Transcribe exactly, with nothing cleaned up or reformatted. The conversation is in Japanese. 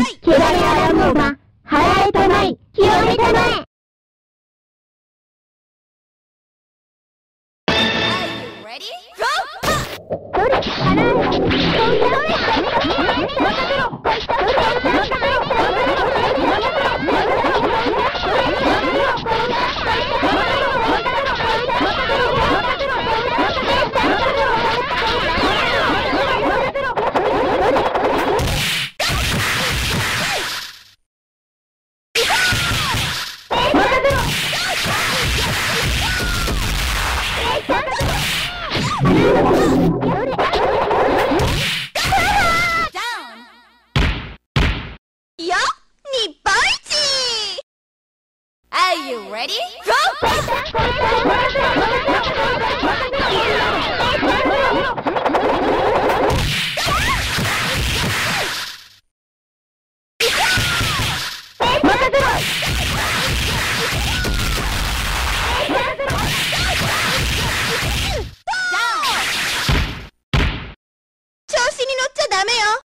汚れあらもうが、払えたまい、清めたまえ。どれ、払え。どれ、任せろ。 Are you ready? Go! 調子に乗っちゃダメよ。